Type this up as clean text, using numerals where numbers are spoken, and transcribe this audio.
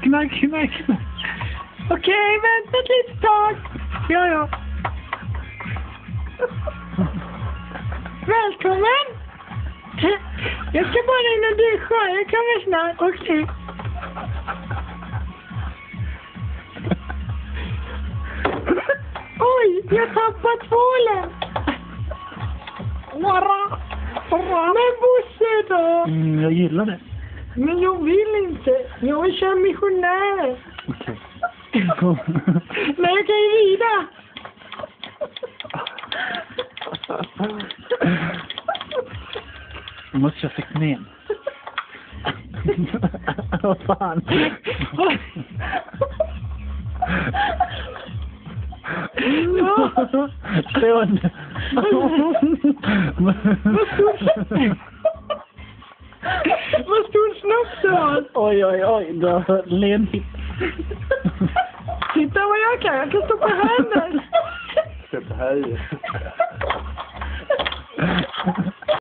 knack. Okej, vänta ett litet tag. Ja. Välkommen. Jag ska bara in och duscha. Jag kommer snart. Okej. Oj, jag tappade tvålen. Men Bosse då? Jag gillar det. Men jag vill inte. Jag är missionär. Okej. Men jag kan ju rida. Jag måste köra knän. Vad fan? Stående. Vad stor snopp du har. Oj, du har lenhitt. Titta vad jag kan stå på händer. Stå på här.